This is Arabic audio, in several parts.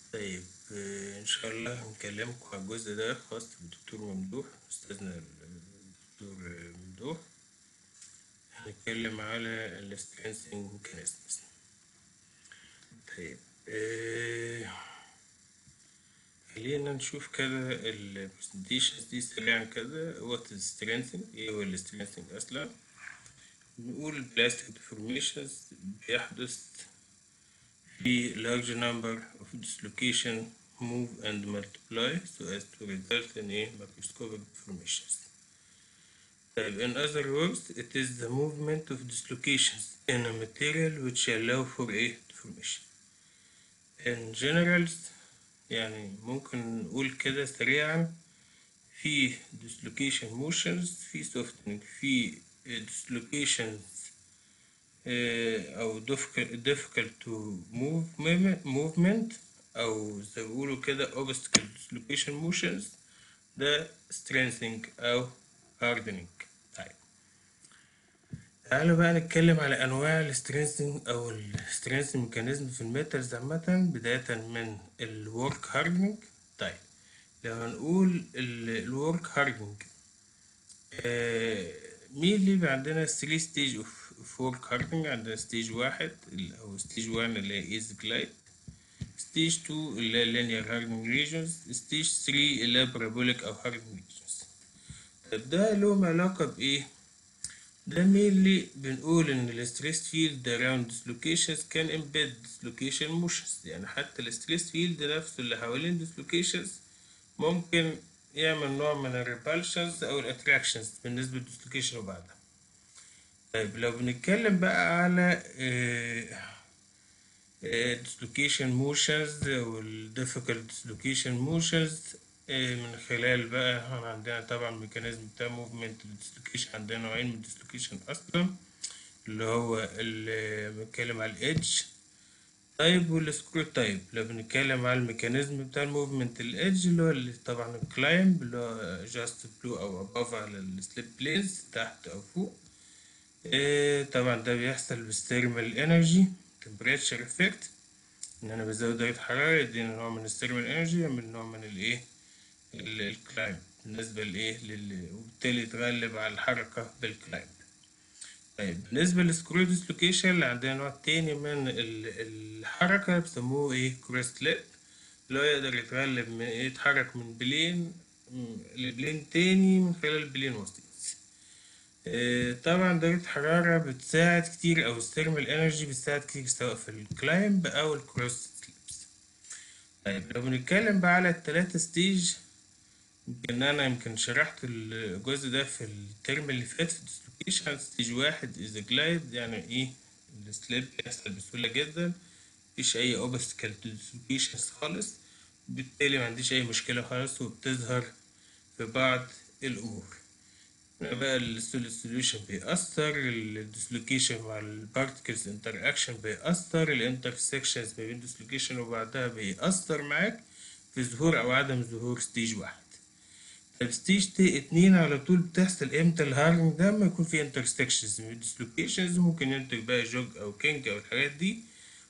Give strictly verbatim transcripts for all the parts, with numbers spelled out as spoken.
طيب آه، إن شاء الله هنكلمكم عن الجزء ده خاص بالدكتور ممدوح، أستاذنا الدكتور ممدوح. هنتكلم على ال strengthening mechanisms. طيب آه، خلينا نشوف كده ال presentations دي سريعا كده. what is strengthening؟ إيه هو ال strengthening أصلا؟ نقول plastic deformations بيحدث في large number of dislocation move and multiply so as to result in a microscopic deformations. طيب in other words it is the movement of dislocations in a material which allow for a deformation. In general يعني ممكن نقول كده سريعا في dislocation motions في softening في dislocations أو difficult to move movement أو زي ما بيقولوا كده obstacle dislocation motions ده strengthening أو hardening. طيب تعالوا بقى نتكلم على أنواع ال strengthening أو ال strengthening mechanism في الميتالز عامة، بداية من ال work hardening. طيب لو هنقول ال work hardening مين اللي بيبقى عندنا three stage of work hardening؟ عندنا stage واحد أو stage one اللي هي easy glide، stage two اللي هي linear hardening regions، stage three اللي هي parabolic أو hardening regions. طب ده لهم علاقة بإيه؟ ده mainly بنقول إن ال stress field around dislocations can embed dislocation motions، يعني حتى ال stress field نفسه اللي حوالين dislocations ممكن يعمل نوع من ال repulsions أو ال attractions بالنسبة للديسلوكيشن وبعدها. طيب لو بنتكلم بقى على dislocation motions وال difficult dislocation motions من خلال بقى احنا عندنا طبعا ميكانيزم بتاع موفمنت الديسلوكيشن، عندنا نوعين من الديسلوكيشن اصلا اللي هو اللي بنتكلم على الإيدج تايب والسكرو تايب. لو بنتكلم على الميكانيزم بتاع الموفمنت الإيدج اللي هو اللي طبعا الكلايمب اللي هو جاست بلو او اباف على السليب بلينز تحت او فوق. إيه طبعا ده بيحصل بالثيرمال انرجي تمبريتشر افكت، ان انا بزود درجة حرارة يدينا نوع من الثيرمال انرجي يعمل نوع من الايه الكلايمب بالنسبة لايه لل... وبالتالي يتغلب على الحركة بالكلايمب. طيب بالنسبة للسكرو ديسلوكيشن اللي عندنا نوع تاني من الحركة بيسموه ايه كريست ليب، اللي هو يقدر يتغلب من يتحرك من بلين لبلين تاني من خلال البلين وسطي. طبعا درجة الحرارة بتساعد كتير أو الثيرمال انرجي بتساعد كتير سواء في الكلايمب أو الكروس سليبس. طيب لو بنتكلم بقى على التلاتة ستيج، يمكن أنا يمكن شرحت الجزء ده في الترم اللي فات في الديسلوكيشن. ستيج واحد إذا جلايد يعني إيه السليب بيحصل بسهولة جدا، مفيش أي أوبستكل تو ديسلوكيشنز خالص، بالتالي معنديش أي مشكلة خالص وبتظهر في بعض الأمور. بقى السوليوشن بيأثر، الديسلوكيشن مع البارتكلز انتر اكشن بيأثر، الانترسكشنز ما بين الديسلوكيشن وبعدها بيأثر معاك في ظهور أو عدم ظهور ستيج واحد. طب ستيج اتنين على طول بتحصل امتى الهارنج ده؟ لما يكون في انترسكشنز من الديسلوكيشنز ممكن ينتج بقى جوج أو كينج أو الحاجات دي،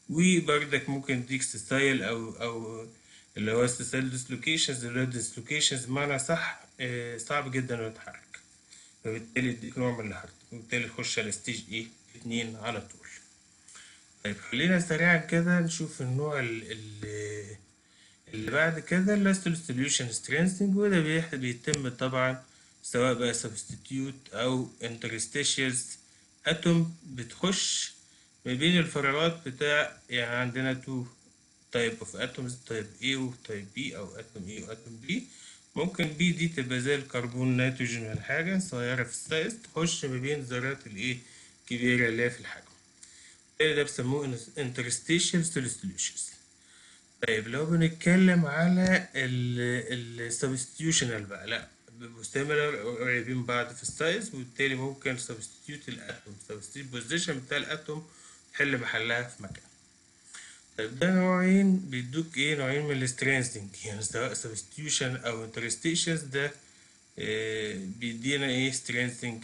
وبردك ممكن يديك ستايل أو أو اللي هو ستايل ديسلوكيشنز اللي هو ديسلوكيشنز بمعنى صح صعب جدا إنه يتحرك، فبالتالي يديك نوع من الحركة وبالتالي تخش على ستيج ايه اتنين على طول. طيب خلينا سريعا كده نشوف النوع اللي, اللي بعد كده اللاستول سوليوشن سترينثنج، وده بيتم طبعا سواء بقى سبستيتيوت او انترستيشيز اتوم بتخش ما بين الفراغات بتاع، يعني عندنا تو تايب اوف اتومز، تايب A وتايب B او اتوم A واتوم B. ممكن بي دي تبقى زي الكربون نيتروجين ولا حاجة صغيرة في السايز تخش ما بين ذرات الايه كبيرة اللي هي في الحجم، ده بيسموه interstitial solutions. طيب لو بنتكلم على ال substitutional بقى لا بيبقوا similar قريبين بعض في السايز، وبالتالي ممكن substitute الاتوم substitute position بتاع الاتوم تحل محلها في مكان. طيب ده نوعين بيدوك ايه نوعين من السترينثنج، يعني سواء substitution او interstitials ده آه بيدينا ايه strengthening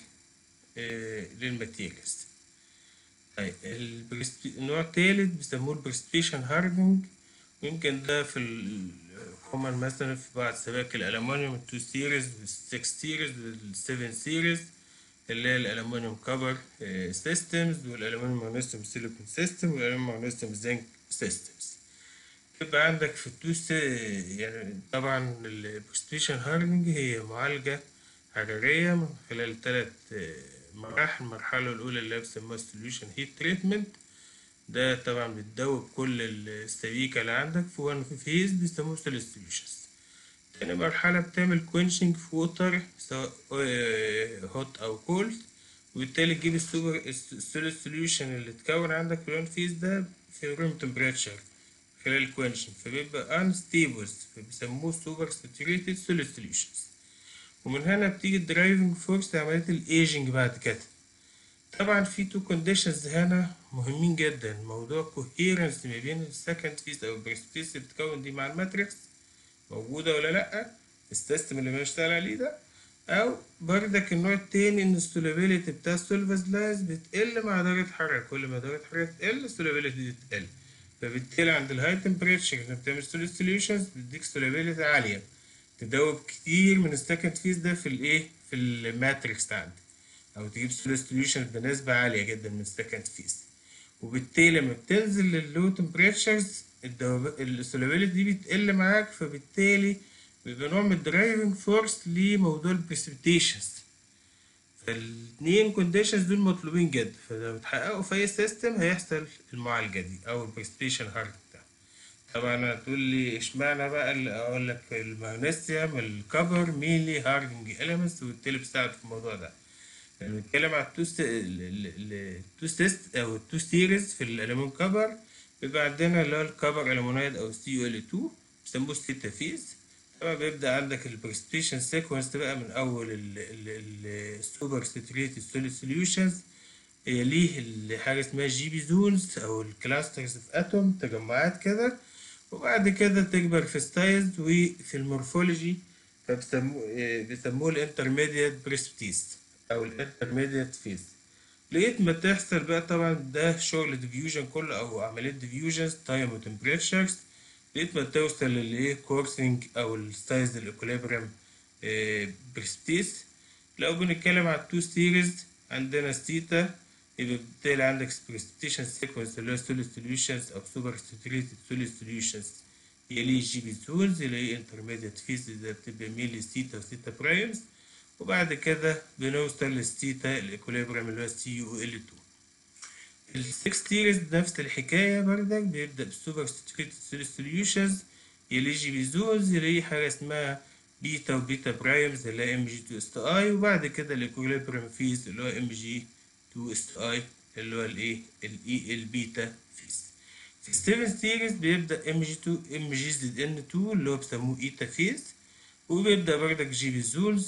آه للماتيريالز. طيب النوع التالت بيسموه البرستيشن هاردنج، يمكن ده في الكومن مثلا في بعض سبائك الألمنيوم التو سيريز والسكس سيريز والسفن سيريز اللي هي الألمنيوم كبر سيستمز والألمنيوم مغنيسيوم سيليكون سيستم والألمنيوم مغنيسيوم زنك سيستمز. يبقى عندك في التوست يعني طبعا البرستيشن هاردنج هي معالجة حرارية من خلال ثلاث مراحل. المرحلة الأولى اللي هي بيسموها solution heat treatment، ده طبعا بتدوب كل السبيكة اللي عندك في وان فيز بيسموه solutions. تاني مرحلة بتعمل quenching في ووتر سواء هوت أو كولد، وبالتالي تجيب السوبر السوليد سوليوشن اللي اتكون عندك في الوان فيز ده في روم تمبريتشر خلال الكوينشن، فبيبقى unstable فبيسموه سوبر ساتوريتد سوليد سوليوشنز. ومن هنا بتيجي الدرايفنج فورس لعملية الايجنج بعد كده. طبعا في تو كونديشنز هنا مهمين جدا، موضوع كوهيرنس ما بين السكند فيز او البرسبتيس اللي بتتكون دي مع الماتريكس موجودة ولا لأ السيستم اللي بنشتغل عليه ده، أو بردك النوع التاني إن السولابيليتي بتاع السولفاز لايز بتقل مع درجة حرارة، كل ما درجة حرارة تقل السولابيليتي دي تقل، فبالتالي عند الهاي تمبريتشر إنك بتعمل سوليد سوليوشنز بتديك سولابيليتي عالية تدوب كتير من السكند فيز ده في الإيه في الماتريكس عندك، أو تجيب سوليد سوليوشنز بنسبة عالية جدا من السكند فيز. وبالتالي لما بتنزل لللو تمبريتشرز السولابيليتي دي بتقل معاك، فبالتالي بيبقى نوع من الدرايفنج فورس لموضوع البريسبيتيشنز. فالاتنين كونديشنز دول مطلوبين جدا، فلما بتحققوا في اي سيستم هيحصل المعالجة دي او البريسبيتيشن هارد ده. طبعا هتقول لي اشمعنى بقى اللي اقول لك المغنيسيوم الكبر مينلي هاردنج اليمنتس وبالتالي بتساعد في الموضوع ده. لما بنتكلم على التو التو تيست او التو سيريز في الالومنيوم كبر بيبقى عندنا اللي هو الكبر الومنايد او سي يو ال اتنين بيسموه ستيتا فيز. طبعا بيبدأ عندك البريسبيتيشن سيكونس بقى من أول السوبر ساتوريتد سوليد سوليوشنز، يليه حاجة اسمها جي بي زونز أو الكلاسترز في أتوم تجمعات كده، وبعد كده تكبر في ستايلز وفي المورفولوجي فبيسموه بيسموه الانترميديت بريسبتيس أو الانترميديت فيز. لقيت ما تحصل بقى طبعا ده شغل ديفيوجن كله أو عملية ديفيوجنز تايم وتمبريتشرز، لقيت ما توصل للايه كورسنج او الستايز الاكوليبريم بريسبتيس. لو بنتكلم على التو سيريز عندنا ستيتا، يبقى بالتالي عندك بريسبتيشن سيكونس اللي هو سوليد سوليوشنز او سوبر ساتوريتد سوليد سوليوشنز يليه جي بي زونز يليه انترميديت فيز ده بتبقى ميلي ستيتا وستيتا برايمز، وبعد كده بنوصل للستيتا الاكوليبريم اللي هو سي يو ال اتنين. السكس تيرز نفس الحكاية بردك، بيبدأ بالسوبر ساتوريتد سوليد سوليوشنز يلي جي بي زونز يلي حاجة اسمها بيتا وبيتا برايمز اللي هي ام جي اتنين اس تي اي، وبعد كده الاكوليبريم فيز اللي هو ام جي اتنين اس تي اي اللي هو الايه الاي البيتا فيز. في السفن سيريز بيبدأ ام جي اتنين ام جي زد ان اتنين اللي هو بيسموه ايتا فيز، وبيبدأ بردك جي بي زونز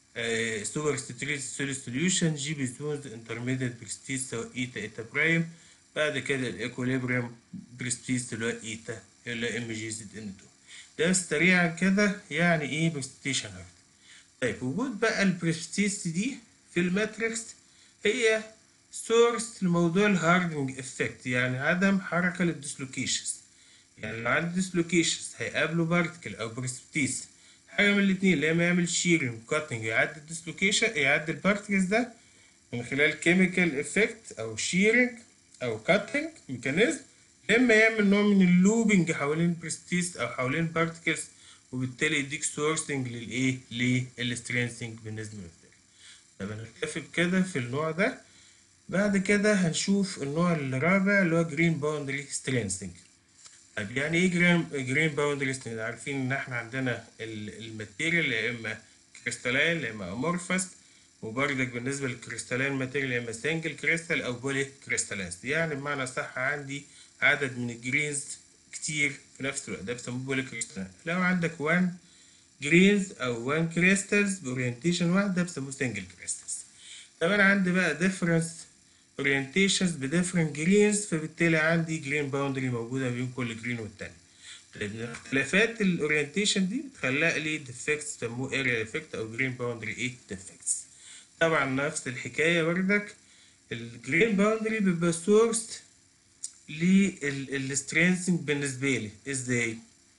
سوبر ساتوريتد سوليد سوليوشن جي بي زونز انترميديت بريستيس سواء ايتا ايتا برايم، بعد كده الايكوليبريم بريستيس اللي هو ايتا اللي هو ام جي زد ان اتنين. ده سريعا كده يعني ايه بريستيشن هارد. طيب وجود بقى البريستيس دي في الماتريكس هي سورس لموضوع الهاردنج افكت، يعني عدم حركة للديسلوكيشنز. يعني لو عندي ديسلوكيشنز هيقابله بارتكل او بريستيس، حاجة من الاتنين، يا اما يعمل شيرنج كاتنج يعدي الديسلوكيشن يعدي البارتكلز ده من خلال كيميكال افكت او شيرنج او كاتنج ميكانيزم، يا اما يعمل نوع من اللوبنج حوالين البريستيس او حوالين بارتكلز وبالتالي يديك سورسنج للايه للسترينسنج بالنسبة للمثال. طب هنكتفي بكده في النوع ده. بعد كده هنشوف النوع الرابع اللي هو جرين باوندري سترينسنج. طب يعني ايه جرين جرين باوندري سترينسنج؟ عارفين ان احنا عندنا الماتيريال يا اما كريستالين يا اما امورفس، وبرضك بالنسبه للكريستالين ماتيريال يا اما سنجل كريستال او بولي كريستالينز، يعني بمعنى صح عندي عدد من الجرينز كتير في نفس الوقت، ده بيسموه بولي كريستالين. لو عندك واحد جرينز او واحد كريستالز باورينتيشن واحد ده بيسموه سنجل كريستالز. طب انا عندي بقى ديفرنس اورينتيشنز بديفرنت جرينز، فبالتالي عندي جرين باوندري موجوده بين كل جرين والتاني. طيب اختلافات الاورينتيشن دي بتخلق لي ديفكتس بيسموه اريا ديفكت او جرين باوندري ايه ديفكتس. طبعا نفس الحكايه بردك الجرين باوندري بيبقى سورس للسترينثنج بالنسبة لي ازاي؟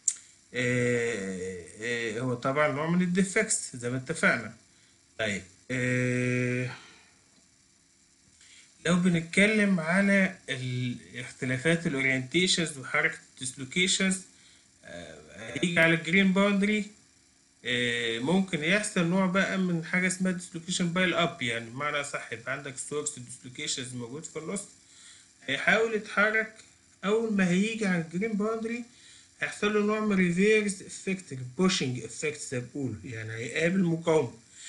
آه آه هو طبعا نوع من الديفكتس زي ما اتفقنا. طيب آه لو بنتكلم على الاختلافات الاورينتيشنز وحركة الديسلوكيشنز، هيجي على الجرين باوندري ممكن يحصل نوع بقى من حاجة اسمها ديسلوكيشن بايل اب، يعني بمعنى صح يبقى عندك سورس ديسلوكيشنز موجود في النص، هيحاول يتحرك. أول ما هيجي على الجرين باوندري هيحصل له نوع من ريفيرس افكت، بوشنج افكت زي ما بيقولوا، يعني هيقابل مقاومة.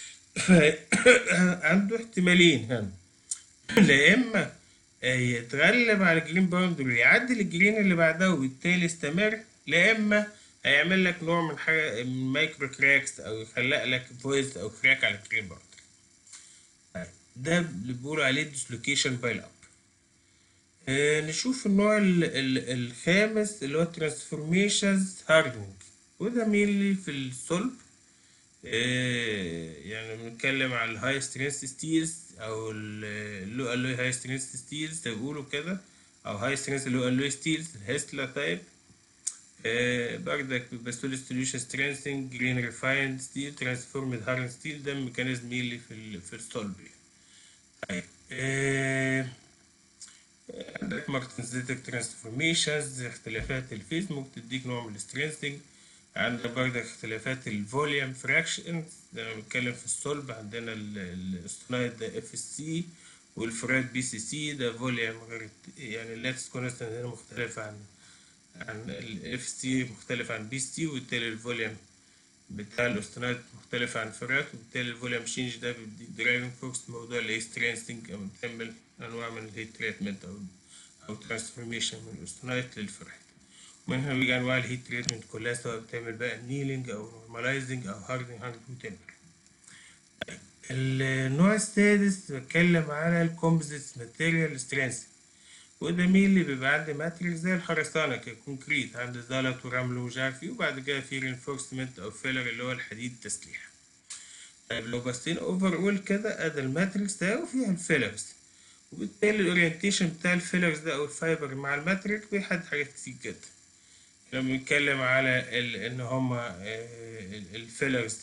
عنده احتمالين هنا، لا اما يتغلب على الجرين باوندري ويعدي الجرين اللي بعدها وبالتالي يستمر، لا اما هيعمل لك نوع من حاجه من مايكرو كراكس او يخلق لك فويس او كراك على الجرين باوندري. ده اللي بيقولوا عليه ديسلوكيشن بايل اب. آه نشوف النوع ال ال الخامس اللي هو ترانسفورميشنز هاردنج، وده مينلي في الصلب. إيه يعني بنتكلم على الهاي سترينث ستيلز او اللو الوي هاي سترينث ستيلز زي ما بيقولوا كده، او هاي سترينث اللو الوي ستيلز الهيسلا تايب. إيه برضك بيبقى سوليد سوليوشن سترينثنج جرين ريفايند ستيل ترانسفورمد هارد ستيل، ده الميكانيزم اللي في ال في الصلب. طيب إيه عندك مارتنزيتك ترانسفورميشنز، اختلافات الفيز ممكن تديك نوع من السترينثنج. عندنا برضه اختلافات الفوليوم فراكشن، لما بنتكلم في الصلب عندنا الاستونايد ده اف اس سي والفراد بي سي سي، ده فوليوم غير يعني اللاتس كونستانت هنا مختلف عن عن الاف سي، مختلف عن بي سي، وبالتالي الفوليوم بتاع الاستونايد مختلف عن الفراد، وبالتالي الفوليوم تشينج ده بيديك درايفنج فورس موضوع الايه سترينثنج، او بتعمل انواع من الهيت تريتمنت او او ترانسفورميشن من الاستونايد للفراد. منها بيجي انواع الهيت تريتمنت كلها، سواء بتعمل بقى نيلينج او نورماليزنج او هاردنج هاند وتمبر. النوع السادس بتكلم على الكومبوزيت ماتيريال سترينث، وده مين اللي بيبقى عندي ماتريكس زي الخرسانة ككونكريت، عندي زلط ورمل ومش عارف ايه، وبعد كده في رينفورسمنت او فيلر اللي هو الحديد تسليح. طيب لو بصينا اوفر اول كده ادي الماتريكس ده وفيها الفيلرز، وبالتالي الاورينتيشن بتاع الفيلرز ده او الفايبر مع الماتريك بيحدد حاجات كتير جدا. لما بنتكلم على ال ان هما الفيلرز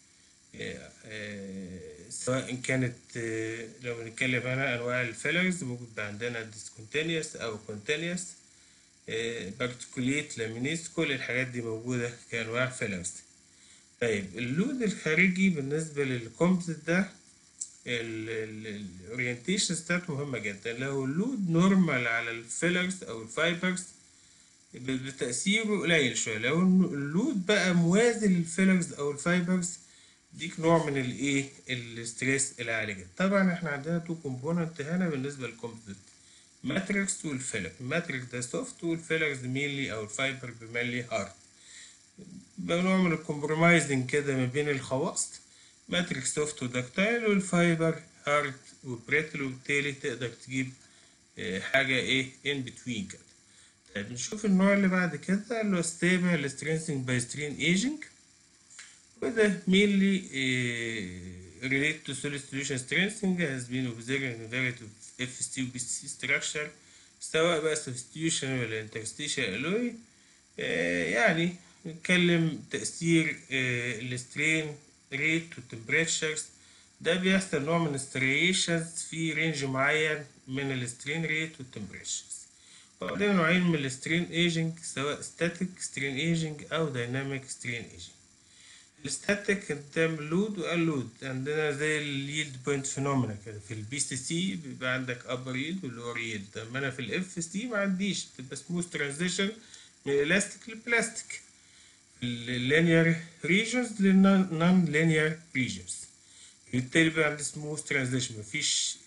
سواء كانت لو بنتكلم على انواع الفيلرز ممكن يبقى عندنا ديسكونتينيوس او كونتينيوس بارتيكوليت لامينيس، كل الحاجات دي موجودة كأنواع فيلرز. طيب اللود الخارجي بالنسبة للكومبوزيت ده الاورينتيشن بتاعته مهمة جدا. لو اللود نورمال على الفيلرز او الفايبرز بتأثيره قليل شوية، لو اللود بقى موازي للفيلرز او الفايبرز ديك نوع من الايه الستريس العالي جدا. طبعا احنا عندنا تو كومبوننت هنا بالنسبة للكومبوزيت، ماتريكس والفيلر. الماتريكس ده سوفت والفيلرز مينلي او الفايبر بمينلي هارد، نوع من الكومبرومايزنج كده ما بين الخواص، ماتريكس سوفت ودكتايل والفايبر هارد وبريتل، وبالتالي تقدر تجيب حاجة ايه ان بتوين كده. طيب نشوف النوع اللي بعد كده اللي هو stable strengthening by strain aging، وده mainly uh, related to solid solution strengthening has been observed in variety of اف اس تي و بي سي structure، سواء بقى substitution ولا interstitial alloy. uh, يعني نتكلم تأثير السترين ريت والتمبريتشرز، ده بيحصل نوع من الستريشنز في رينج معين من السترين ريت والتمبريتشرز. وعندنا نوعين من السترين ايجنج، سواء ستاتيك سترين ايجنج او دايناميك سترين ايجنج. الستاتيك بتعمل لود واللود، عندنا زي اليلد بوينت فينومينا كده، في البي سي سي بيبقى عندك ابر يلد واللور يلد، اما انا في الاف سي ما عنديش، بتبقى سموث ترانزيشن من الاستيك للبلاستيك، اللينير ريجنز للنون لينير ريجنز، بالتالي بيبقى عندي سموث ترانزيشن مفيش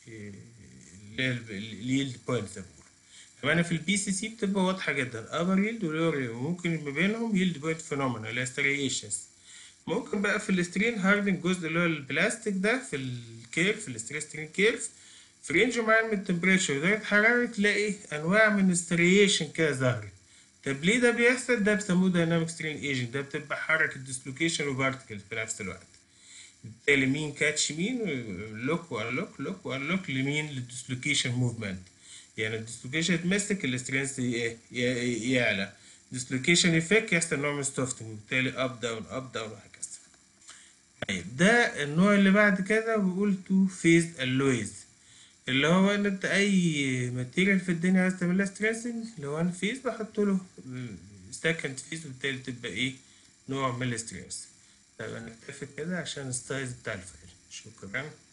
اليلد بوينت زي ما بقول. اما انا في البي سي سي بتبقى واضحه جدا، ابر يلد ولور يلد، وممكن ما بينهم يلد بوينت فينومينا اللي هي ستريشنز. ممكن بقى في السترين هاردنج الجزء اللي هو البلاستيك ده في الكيرف، في السترين سترين كيرف، في رينج معين من التمبريتشر ودرجة حرارة تلاقي أنواع من الستريشن كده ظهرت. طب ليه ده بيحصل؟ ده بيسموه دايناميك سترين ايجنت، ده بتبقى حركة ديسلوكيشن وبارتكل في نفس الوقت. بالتالي مين كاتش مين، لوك وانلوك لوك وانلوك لمين للديسلوكيشن موفمنت. يعني الديسلوكيشن يتمسك السترينث ايه ي- يعلى، ديسلوكيشن يفك يحصل نوع من السوفتنج، بالتالي اب داون اب داون وهكذا. طيب ده النوع اللي بعد كده بيقول تو فيز الويز، اللي هو ان انت اي ماتيريال في الدنيا عايز تعمل لها ستريسنج لو وان فيز بحط له سكند فيز، وبالتالي تبقى ايه نوع من الستريس. طيب هنكتفي كده عشان السايز بتاع الفايل. شكرا.